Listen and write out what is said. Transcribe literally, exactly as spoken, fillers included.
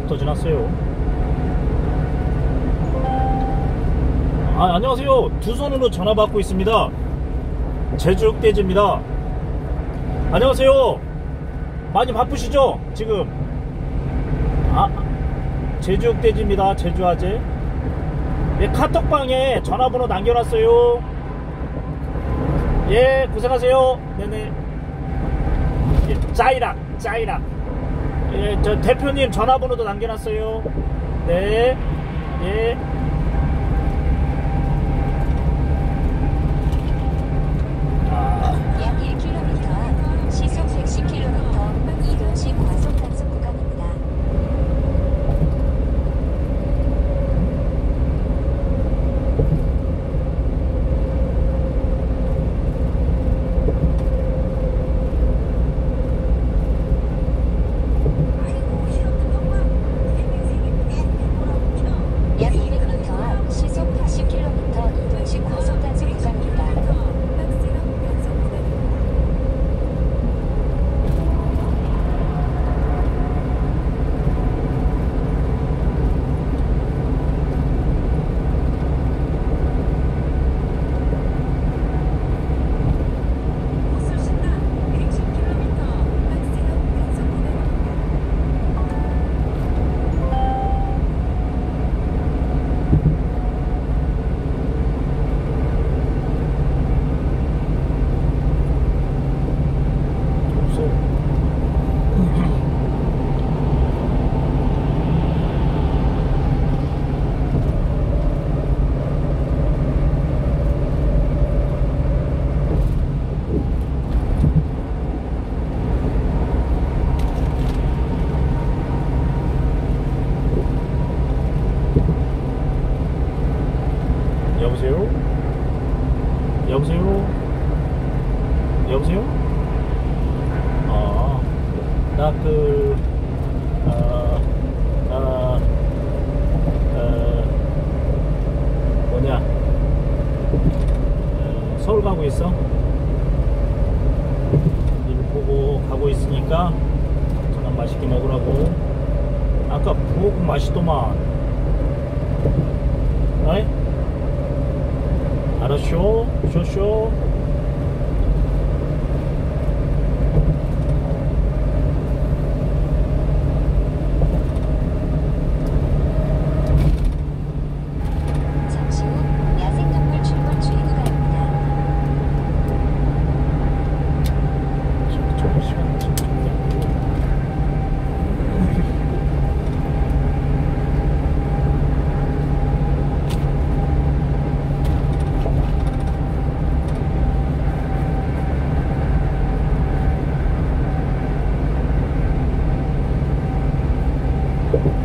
시부터 지났어요. 아, 안녕하세요. 두 손으로 전화 받고 있습니다. 제주흑돼지입니다. 안녕하세요. 많이 바쁘시죠? 지금. 아, 제주흑돼지입니다. 제주아재. 예, 카톡방에 전화번호 남겨놨어요. 예, 고생하세요. 네네. 예, 짜이락, 짜이락. 예, 저 대표님 전화번호도 남겨놨어요. 네, 예. 약 일 킬로미터, 시속 백십 킬로미터, 이동식 과속 단속 구간입니다. 약 이백 미터, 시속 백십 킬로미터, 이동식 과속 단속 구간입니다. 여보세요? 여보세요? 여보세요? 아, 나 그, 아, 아, 아, 뭐냐, 어, 서울 가고 있어. 일 보고 가고 있으니까 저녁 맛있게 먹으라고. 아까 부엌 맛있더만. 어이? 알았쇼? 쇼쇼? 잠시 후 야생동물 출몰 주의 구간입니다. 저거 시간 진짜 좋네.